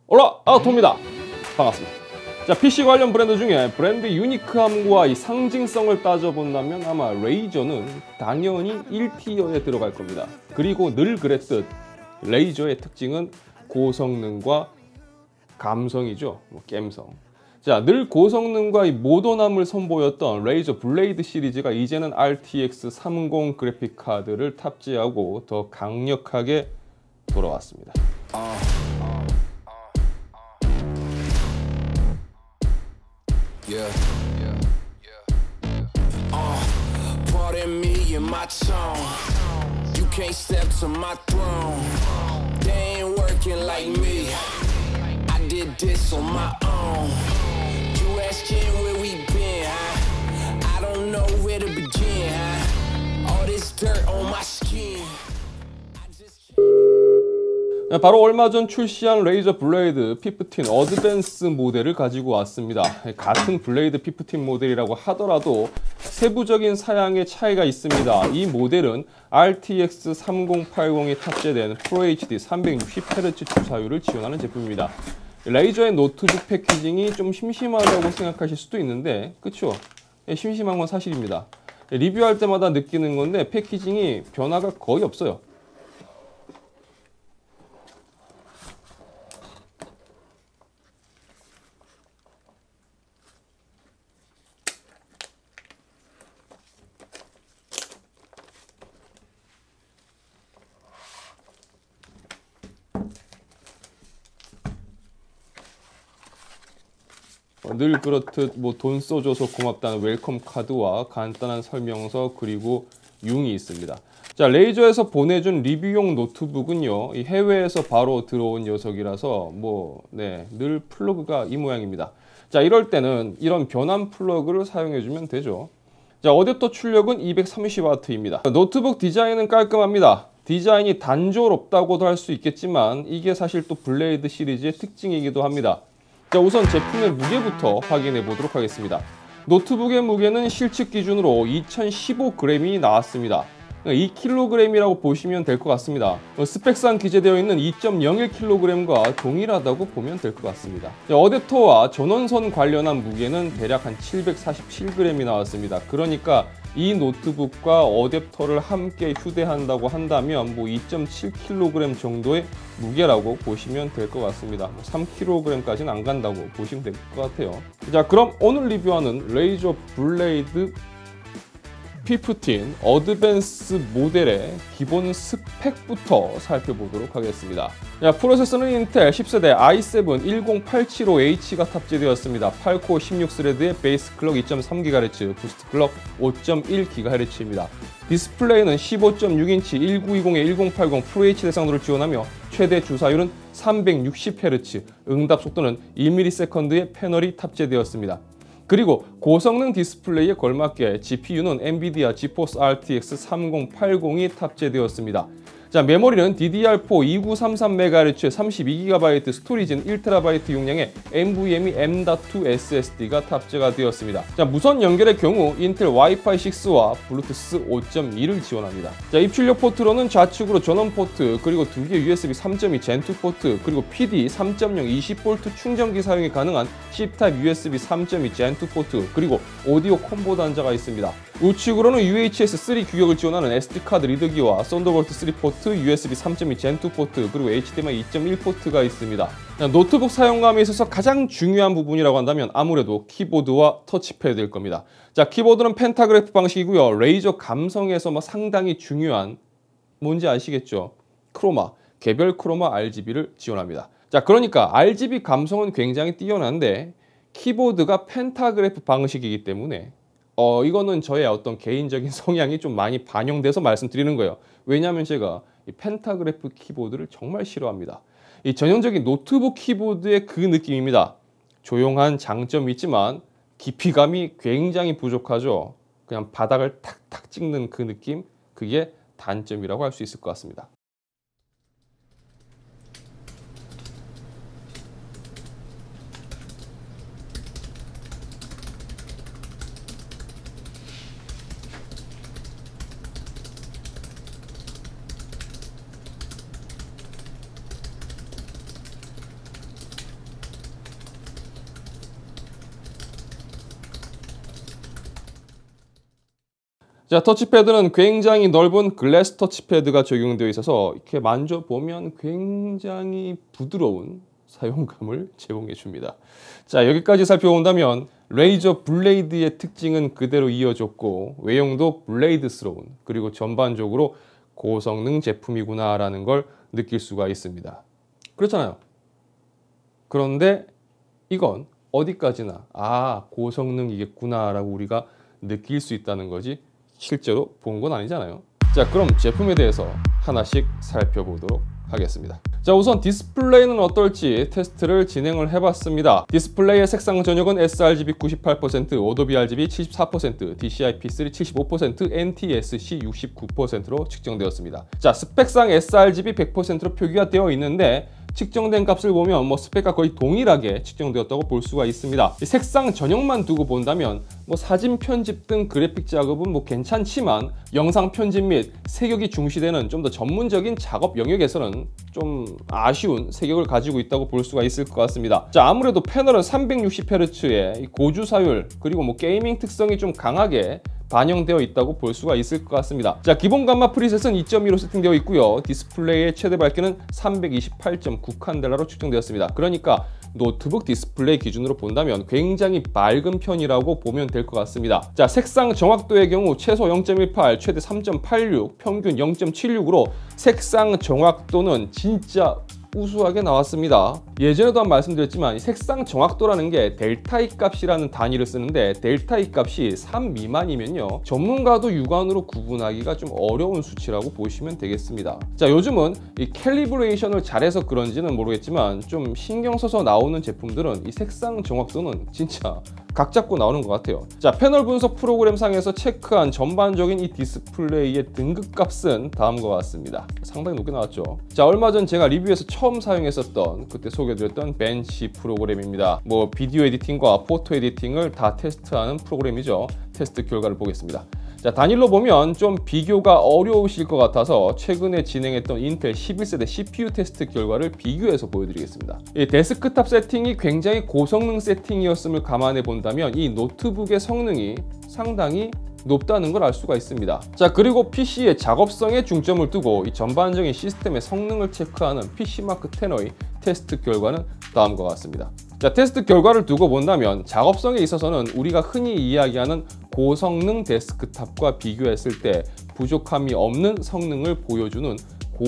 올라아웃입니다. 반갑습니다. 자, PC 관련 브랜드 중에 브랜드 유니크함과 이 상징성을 따져본다면 아마 레이저는 당연히 1티어에 들어갈 겁니다. 그리고 늘 그랬듯 레이저의 특징은 고성능과 감성이죠. 갬성. 자, 늘 고성능과 이 모던함을 선보였던 레이저 블레이드 시리즈가 이제는 RTX 30 그래픽 카드를 탑재하고 더 강력하게 돌아왔습니다. Pardon me and my tone. You can't step to my throne. They ain't working like me. I did this on my own. You asking where we been, huh? I don't know where to begin, huh? All this dirt on my skin. 바로 얼마 전 출시한 레이저 블레이드 P15 어드밴스 모델을 가지고 왔습니다. 같은 블레이드 P15 모델이라고 하더라도 세부적인 사양의 차이가 있습니다. 이 모델은 RTX 3080이 탑재된 FHD 360Hz 주사율을 지원하는 제품입니다. 레이저의 노트북 패키징이 좀 심심하다고 생각하실 수도 있는데, 그쵸? 심심한 건 사실입니다. 리뷰할 때마다 느끼는 건데 패키징이 변화가 거의 없어요. 늘 그렇듯 돈 써줘서 고맙다는 웰컴 카드와 간단한 설명서 그리고 융이 있습니다. 자, 레이저에서 보내준 리뷰용 노트북은요, 이 해외에서 바로 들어온 녀석이라서 늘 플러그가 이 모양입니다. 자, 이럴 때는 이런 변환 플러그를 사용해주면 되죠. 자, 어댑터 출력은 230W입니다. 노트북 디자인은 깔끔합니다. 디자인이 단조롭다고도 할 수 있겠지만 이게 사실 또 블레이드 시리즈의 특징이기도 합니다. 자, 우선 제품의 무게부터 확인해 보도록 하겠습니다. 노트북의 무게는 실측 기준으로 2015g이 나왔습니다. 2kg이라고 보시면 될 것 같습니다. 스펙상 기재되어 있는 2.01kg과 동일하다고 보면 될 것 같습니다. 어댑터와 전원선 관련한 무게는 대략 한 747g이 나왔습니다. 그러니까 이 노트북과 어댑터를 함께 휴대한다고 한다면 2.7kg 정도의 무게라고 보시면 될 것 같습니다. 3kg까지는 안 간다고 보시면 될 것 같아요. 자, 그럼 오늘 리뷰하는 레이저 블레이드 P15 어드밴스 모델의 기본 스펙부터 살펴보도록 하겠습니다. 자, 프로세서는 인텔 10세대 i7 10875H가 탑재되었습니다. 8코어 16스레드의 베이스 클럭 2.3GHz, 부스트 클럭 5.1GHz입니다. 디스플레이는 15.6인치 1920x1080 FHD 해상도를 지원하며 최대 주사율은 360Hz, 응답 속도는 2ms의 패널이 탑재되었습니다. 그리고 고성능 디스플레이에 걸맞게 GPU는 엔비디아 지포스 RTX 3080이 탑재되었습니다. 자, 메모리는 DDR4 2933MHz 32GB, 스토리지는 1TB 용량의 NVMe M.2 SSD가 탑재가 되었습니다. 자, 무선 연결의 경우 인텔 와이파이 6와 블루투스 5.2를 지원합니다. 자, 입출력 포트로는 좌측으로 전원 포트, 그리고 2개 USB 3.2 Gen2 포트, 그리고 PD 3.0 20V 충전기 사용이 가능한 C타입 USB 3.2 Gen2 포트, 그리고 오디오 콤보 단자가 있습니다. 우측으로는 UHS 3 규격을 지원하는 SD카드 리더기와 썬더볼트 3 포트, USB 3.2 Gen2 포트, 그리고 HDMI 2.1 포트가 있습니다. 노트북 사용감에 있어서 가장 중요한 부분이라고 한다면 아무래도 키보드와 터치패드일 겁니다. 자, 키보드는 펜타그래프 방식이고요. 레이저 감성에서 상당히 중요한, 뭔지 아시겠죠? 크로마, 개별 크로마 RGB를 지원합니다. 자, 그러니까 RGB 감성은 굉장히 뛰어난데 키보드가 펜타그래프 방식이기 때문에 이거는 저의 어떤 개인적인 성향이 좀 많이 반영돼서 말씀드리는 거예요. 왜냐하면 제가 이 펜타그래프 키보드를 정말 싫어합니다. 이 전형적인 노트북 키보드의 그 느낌입니다. 조용한 장점이 있지만 깊이감이 굉장히 부족하죠. 그냥 바닥을 탁탁 찍는 그 느낌, 그게 단점이라고 할 수 있을 것 같습니다. 자, 터치패드는 굉장히 넓은 글래스 터치패드가 적용되어 있어서 이렇게 만져보면 굉장히 부드러운 사용감을 제공해 줍니다. 자, 여기까지 살펴본다면 레이저 블레이드의 특징은 그대로 이어졌고 외형도 블레이드스러운 그리고 전반적으로 고성능 제품이구나 라는 걸 느낄 수가 있습니다. 그렇잖아요. 그런데 이건 어디까지나 고성능이겠구나 라고 우리가 느낄 수 있다는 거지 실제로 본 건 아니잖아요. 자, 그럼 제품에 대해서 하나씩 살펴보도록 하겠습니다. 자, 우선 디스플레이는 어떨지 테스트를 진행을 해봤습니다. 디스플레이의 색상 전역은 sRGB 98%, Adobe RGB 74%, DCI-P3 75%, NTSC 69%로 측정되었습니다. 자, 스펙상 sRGB 100%로 표기가 되어 있는데 측정된 값을 보면 스펙과 거의 동일하게 측정되었다고 볼 수가 있습니다. 색상 전역만 두고 본다면 사진 편집 등 그래픽 작업은 괜찮지만 영상 편집 및 색역이 중시되는 좀 더 전문적인 작업 영역에서는 좀 아쉬운 색역을 가지고 있다고 볼 수가 있을 것 같습니다. 자, 아무래도 패널은 360Hz의 고주사율 그리고 게이밍 특성이 좀 강하게 반영되어 있다고 볼 수가 있을 것 같습니다. 자, 기본 감마 프리셋은 2.2로 세팅되어 있고요. 디스플레이의 최대 밝기는 328.9칸델라로 측정되었습니다. 그러니까 노트북 디스플레이 기준으로 본다면 굉장히 밝은 편이라고 보면 될 것 같습니다. 자, 색상 정확도의 경우 최소 0.18, 최대 3.86, 평균 0.76으로 색상 정확도는 진짜 우수하게 나왔습니다. 예전에도 한번 말씀드렸지만 이 색상 정확도라는 게 델타 E 값이라는 단위를 쓰는데 델타 E 값이 3 미만이면요 전문가도 육안으로 구분하기가 좀 어려운 수치라고 보시면 되겠습니다. 자, 요즘은 이 캘리브레이션을 잘해서 그런지는 모르겠지만 좀 신경 써서 나오는 제품들은 이 색상 정확도는 진짜 각 잡고 나오는 것 같아요. 자, 패널 분석 프로그램 상에서 체크한 전반적인 이 디스플레이의 등급값은 다음과 같습니다. 상당히 높게 나왔죠. 자, 얼마 전 제가 리뷰에서 처음 사용했었던 그때 소개해드렸던 벤치 프로그램입니다. 비디오 에디팅과 포토 에디팅을 다 테스트하는 프로그램이죠. 테스트 결과를 보겠습니다. 자, 단일로 보면 좀 비교가 어려우실 것 같아서 최근에 진행했던 인텔 11세대 CPU 테스트 결과를 비교해서 보여드리겠습니다. 이 데스크탑 세팅이 굉장히 고성능 세팅이었음을 감안해 본다면 이 노트북의 성능이 상당히 높다는 걸 알 수가 있습니다. 자, 그리고 PC의 작업성에 중점을 두고 이 전반적인 시스템의 성능을 체크하는 PC마크 10의 테스트 결과는 다음과 같습니다. 자, 테스트 결과를 두고 본다면 작업성에 있어서는 우리가 흔히 이야기하는 고성능 데스크탑과 비교했을 때 부족함이 없는 성능을 보여주는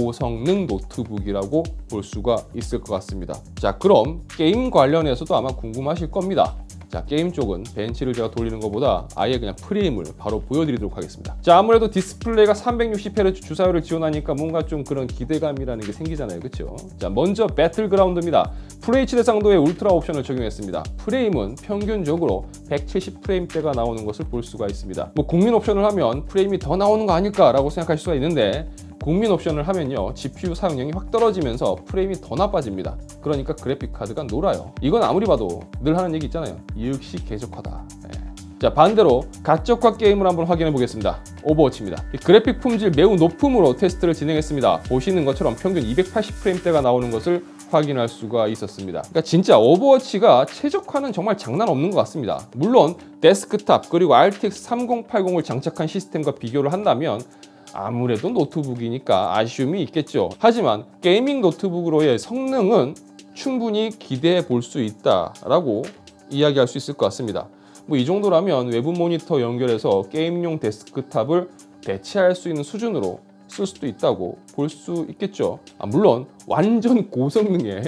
고성능 노트북이라고 볼 수가 있을 것 같습니다. 자, 그럼 게임 관련해서도 아마 궁금하실 겁니다. 자, 게임 쪽은 벤치를 제가 돌리는 것보다 아예 그냥 프레임을 바로 보여드리도록 하겠습니다. 자, 아무래도 디스플레이가 360Hz 주사율을 지원하니까 뭔가 좀 그런 기대감이라는 게 생기잖아요, 그렇죠? 자, 먼저 배틀그라운드입니다. FHD 대상도의 울트라 옵션을 적용했습니다. 프레임은 평균적으로 170프레임대가 나오는 것을 볼 수가 있습니다. 국민 옵션을 하면 프레임이 더 나오는 거 아닐까라고 생각하실 수가 있는데 국민 옵션을 하면요 GPU 사용량이 확 떨어지면서 프레임이 더 나빠집니다. 그러니까 그래픽 카드가 놀아요. 이건 아무리 봐도 늘 하는 얘기 있잖아요. 역시 개적화다. 네. 자, 반대로 가적화 게임을 한번 확인해 보겠습니다. 오버워치입니다. 이 그래픽 품질 매우 높음으로 테스트를 진행했습니다. 보시는 것처럼 평균 280프레임대가 나오는 것을 확인할 수가 있었습니다. 그러니까 진짜 오버워치가 최적화는 정말 장난 없는 것 같습니다. 물론 데스크탑 그리고 RTX 3080을 장착한 시스템과 비교를 한다면 아무래도 노트북이니까 아쉬움이 있겠죠. 하지만 게이밍 노트북으로의 성능은 충분히 기대해 볼 수 있다라고 이야기할 수 있을 것 같습니다. 이 정도라면 외부 모니터 연결해서 게임용 데스크탑을 대체할 수 있는 수준으로 쓸 수도 있다고 볼 수 있겠죠. 물론 완전 고성능의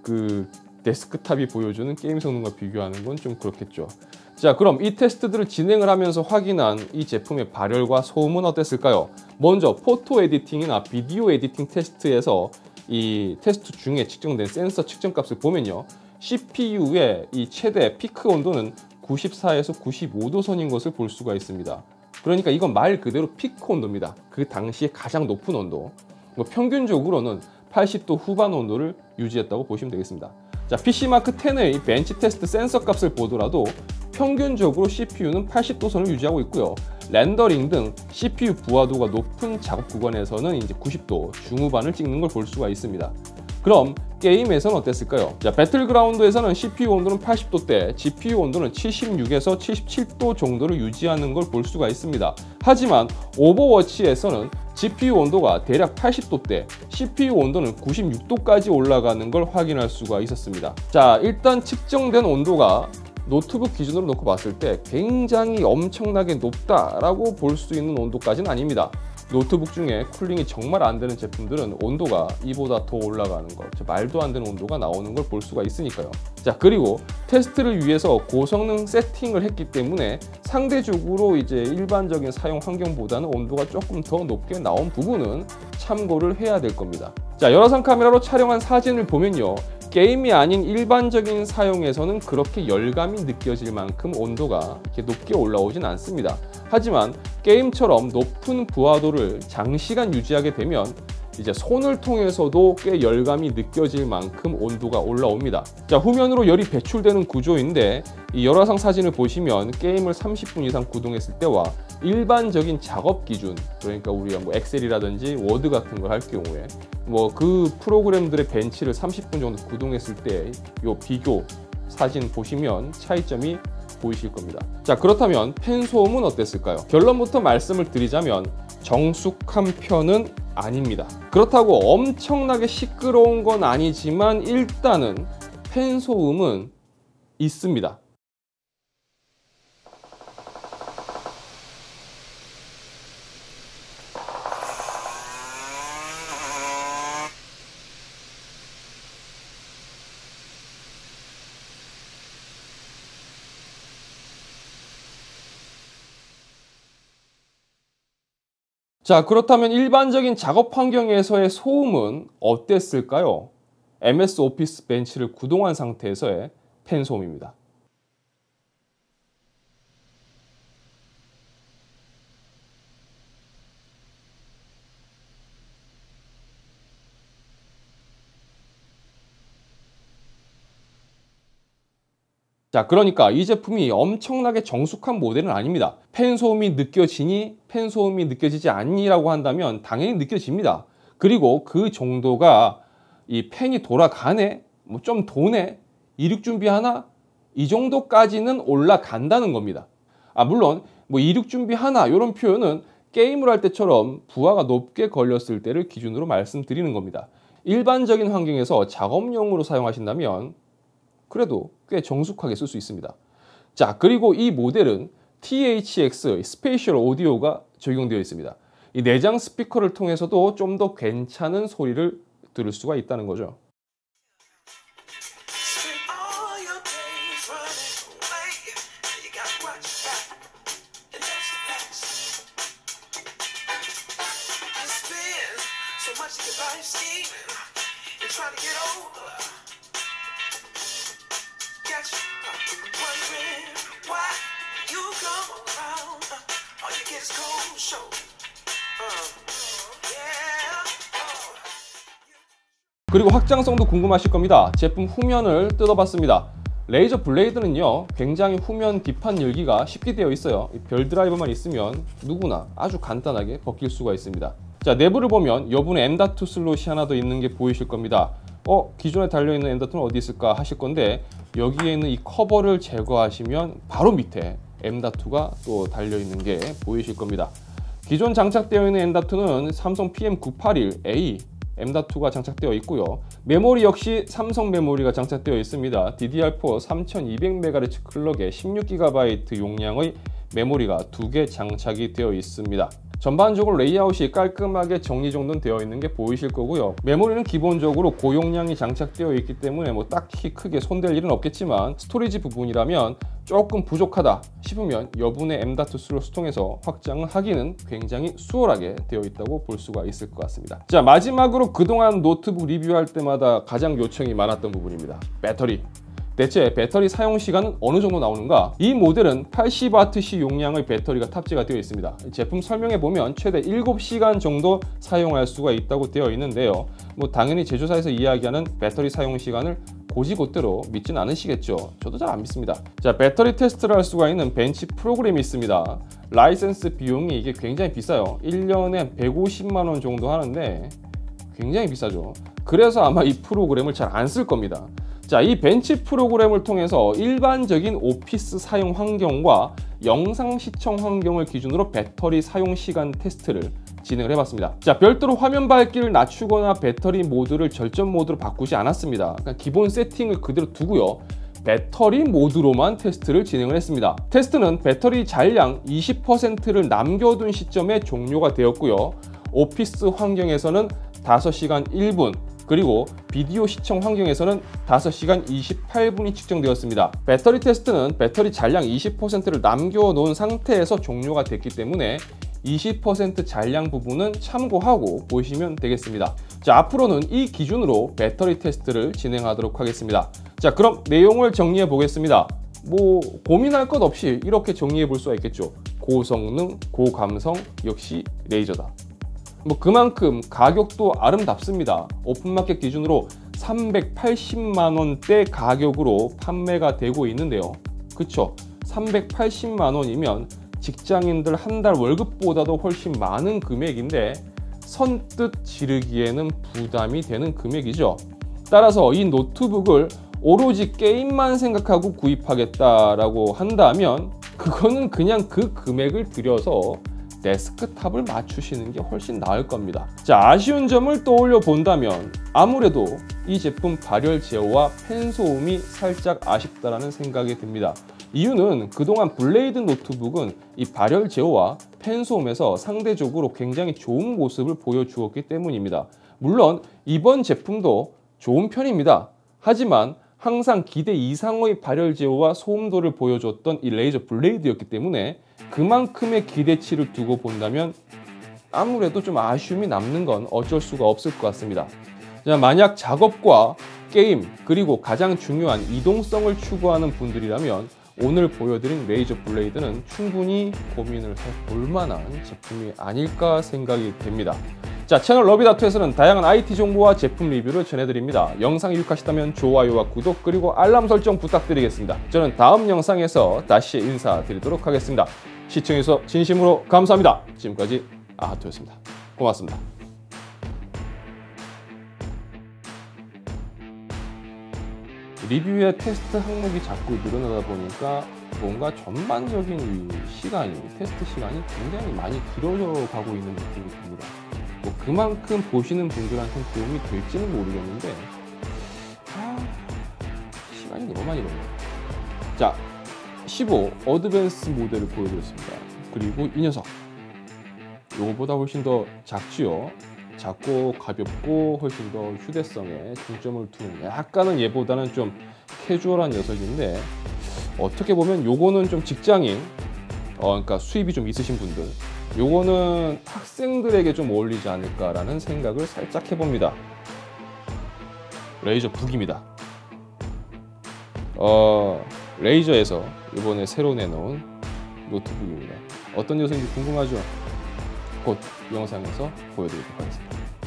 그 데스크탑이 보여주는 게임 성능과 비교하는 건 좀 그렇겠죠. 자, 그럼 이 테스트들을 진행을 하면서 확인한 이 제품의 발열과 소음은 어땠을까요? 먼저 포토 에디팅이나 비디오 에디팅 테스트에서 이 테스트 중에 측정된 센서 측정 값을 보면요, CPU의 이 최대 피크 온도는 94에서 95도 선인 것을 볼 수가 있습니다. 그러니까 이건 말 그대로 피크 온도입니다. 그 당시에 가장 높은 온도. 평균적으로는 80도 후반 온도를 유지했다고 보시면 되겠습니다. 자, PC마크 10의 벤치 테스트 센서 값을 보더라도 평균적으로 CPU는 80도 선을 유지하고 있고요. 렌더링 등 CPU 부하도가 높은 작업 구간에서는 이제 90도 중후반을 찍는 걸 볼 수가 있습니다. 그럼 게임에서는 어땠을까요? 자, 배틀그라운드에서는 CPU 온도는 80도대, GPU 온도는 76에서 77도 정도를 유지하는 걸 볼 수가 있습니다. 하지만 오버워치에서는 GPU 온도가 대략 80도대, CPU 온도는 96도까지 올라가는 걸 확인할 수가 있었습니다. 자, 일단 측정된 온도가 노트북 기준으로 놓고 봤을 때 굉장히 엄청나게 높다라고 볼 수 있는 온도까지는 아닙니다. 노트북 중에 쿨링이 정말 안 되는 제품들은 온도가 이보다 더 올라가는 것, 말도 안 되는 온도가 나오는 걸 볼 수가 있으니까요. 자, 그리고 테스트를 위해서 고성능 세팅을 했기 때문에 상대적으로 이제 일반적인 사용 환경보다는 온도가 조금 더 높게 나온 부분은 참고를 해야 될 겁니다. 자, 열화상 카메라로 촬영한 사진을 보면요, 게임이 아닌 일반적인 사용에서는 그렇게 열감이 느껴질 만큼 온도가 이렇게 높게 올라오진 않습니다. 하지만 게임처럼 높은 부하도를 장시간 유지하게 되면 이제 손을 통해서도 꽤 열감이 느껴질 만큼 온도가 올라옵니다. 자, 후면으로 열이 배출되는 구조인데 이 열화상 사진을 보시면 게임을 30분 이상 구동했을 때와 일반적인 작업 기준, 그러니까 우리가 뭐 엑셀이라든지 워드 같은 걸 할 경우에 뭐 그 프로그램들의 벤치를 30분 정도 구동했을 때 요 비교 사진 보시면 차이점이 보이실 겁니다. 자, 그렇다면 팬 소음은 어땠을까요? 결론부터 말씀을 드리자면 정숙한 편은 아닙니다. 그렇다고 엄청나게 시끄러운 건 아니지만 일단은 팬 소음은 있습니다. 자, 그렇다면 일반적인 작업 환경에서의 소음은 어땠을까요? MS 오피스 벤치를 구동한 상태에서의 팬 소음입니다. 자, 그러니까 이 제품이 엄청나게 정숙한 모델은 아닙니다. 팬 소음이 느껴지니, 팬 소음이 느껴지지 않니라고 한다면 당연히 느껴집니다. 그리고 그 정도가 이 팬이 돌아가네, 뭐 좀 도네, 이륙 준비하나, 이 정도까지는 올라간다는 겁니다. 아, 물론 뭐 이륙 준비하나 이런 표현은 게임을 할 때처럼 부하가 높게 걸렸을 때를 기준으로 말씀드리는 겁니다. 일반적인 환경에서 작업용으로 사용하신다면 그래도 꽤 정숙하게 쓸 수 있습니다. 자, 그리고 이 모델은 THX 스페이셜 오디오가 적용되어 있습니다. 이 내장 스피커를 통해서도 좀 더 괜찮은 소리를 들을 수가 있다는 거죠. 그리고 확장성도 궁금하실 겁니다. 제품 후면을 뜯어봤습니다. 레이저 블레이드는요, 굉장히 후면 뒷판 열기가 쉽게 되어 있어요. 별 드라이버만 있으면 누구나 아주 간단하게 벗길 수가 있습니다. 자, 내부를 보면 여분의 M.2 슬롯이 하나 더 있는 게 보이실 겁니다. 기존에 달려있는 M.2는 어디 있을까 하실 건데 여기에 있는 이 커버를 제거하시면 바로 밑에 M.2가 또 달려있는 게 보이실 겁니다. 기존 장착되어 있는 M.2는 삼성 PM981A M.2가 장착되어 있고요. 메모리 역시 삼성 메모리가 장착되어 있습니다. DDR4 3200MHz 클럭에 16GB 용량의 메모리가 2개 장착이 되어 있습니다. 전반적으로 레이아웃이 깔끔하게 정리정돈 되어 있는 게 보이실 거고요. 메모리는 기본적으로 고용량이 장착되어 있기 때문에 뭐 딱히 크게 손댈 일은 없겠지만 스토리지 부분이라면 조금 부족하다 싶으면 여분의 M.2 슬롯을 통해서 확장을 하기는 굉장히 수월하게 되어 있다고 볼 수가 있을 것 같습니다. 자, 마지막으로 그동안 노트북 리뷰할 때마다 가장 요청이 많았던 부분입니다. 배터리. 대체 배터리 사용 시간은 어느 정도 나오는가? 이 모델은 80Wc 용량의 배터리가 탑재가 되어 있습니다. 제품 설명에 보면 최대 7시간 정도 사용할 수가 있다고 되어 있는데요. 뭐 당연히 제조사에서 이야기하는 배터리 사용 시간을 고지고대로 믿진 않으시겠죠. 저도 잘 안 믿습니다. 자, 배터리 테스트를 할 수가 있는 벤치 프로그램이 있습니다. 라이센스 비용이 이게 굉장히 비싸요. 1년에 150만 원 정도 하는데 굉장히 비싸죠. 그래서 아마 이 프로그램을 잘 안 쓸 겁니다. 자, 이 벤치 프로그램을 통해서 일반적인 오피스 사용 환경과 영상 시청 환경을 기준으로 배터리 사용 시간 테스트를 진행을 해봤습니다. 자, 별도로 화면 밝기를 낮추거나 배터리 모드를 절전 모드로 바꾸지 않았습니다. 그냥 기본 세팅을 그대로 두고요. 배터리 모드로만 테스트를 진행을 했습니다. 테스트는 배터리 잔량 20%를 남겨둔 시점에 종료가 되었고요. 오피스 환경에서는 5시간 1분, 그리고 비디오 시청 환경에서는 5시간 28분이 측정되었습니다. 배터리 테스트는 배터리 잔량 20%를 남겨놓은 상태에서 종료가 됐기 때문에 20% 잔량 부분은 참고하고 보시면 되겠습니다. 자, 앞으로는 이 기준으로 배터리 테스트를 진행하도록 하겠습니다. 자, 그럼 내용을 정리해 보겠습니다. 고민할 것 없이 이렇게 정리해 볼 수가 있겠죠. 고성능, 고감성, 역시 레이저다. 그만큼 가격도 아름답습니다. 오픈마켓 기준으로 380만 원대 가격으로 판매가 되고 있는데요. 그쵸? 380만 원이면 직장인들 한 달 월급보다도 훨씬 많은 금액인데 선뜻 지르기에는 부담이 되는 금액이죠. 따라서 이 노트북을 오로지 게임만 생각하고 구입하겠다라고 한다면 그거는 그냥 그 금액을 들여서 데스크탑을 맞추시는 게 훨씬 나을 겁니다. 자, 아쉬운 점을 떠올려 본다면 아무래도 이 제품 발열 제어와 펜 소음이 살짝 아쉽다라는 생각이 듭니다. 이유는 그동안 블레이드 노트북은 이 발열 제어와 펜 소음에서 상대적으로 굉장히 좋은 모습을 보여주었기 때문입니다. 물론 이번 제품도 좋은 편입니다. 하지만 항상 기대 이상의 발열 제어와 소음도를 보여줬던 이 레이저 블레이드였기 때문에 그만큼의 기대치를 두고 본다면 아무래도 좀 아쉬움이 남는 건 어쩔 수가 없을 것 같습니다. 자, 만약 작업과 게임 그리고 가장 중요한 이동성을 추구하는 분들이라면 오늘 보여드린 레이저 블레이드는 충분히 고민을 해볼 만한 제품이 아닐까 생각이 됩니다. 자, 채널 러비다투에서는 다양한 IT 정보와 제품 리뷰를 전해드립니다. 영상이 유익하시다면 좋아요와 구독 그리고 알람 설정 부탁드리겠습니다. 저는 다음 영상에서 다시 인사드리도록 하겠습니다. 시청해주셔서 진심으로 감사합니다. 지금까지 아하토였습니다. 고맙습니다. 리뷰의 테스트 항목이 자꾸 늘어나다 보니까 뭔가 전반적인 테스트 시간이 굉장히 많이 길어져 가고 있는 느낌이 듭니다. 그만큼 보시는 분들한테는 도움이 될지는 모르겠는데 시간이 너무 많이 걸려요. 자, 15 어드밴스 모델을 보여드렸습니다. 그리고 이 녀석 요거보다 훨씬 더 작지요. 작고 가볍고 훨씬 더 휴대성에 중점을 두는 약간은 얘보다는 좀 캐주얼한 녀석인데 어떻게 보면 요거는 좀 직장인 그러니까 수입이 좀 있으신 분들 요거는 학생들에게 좀 어울리지 않을까라는 생각을 살짝 해봅니다. 레이저 북입니다. 레이저에서 이번에 새로 내놓은 노트북입니다. 어떤 녀석인지 궁금하죠? 곧 영상에서 보여드리도록 하겠습니다.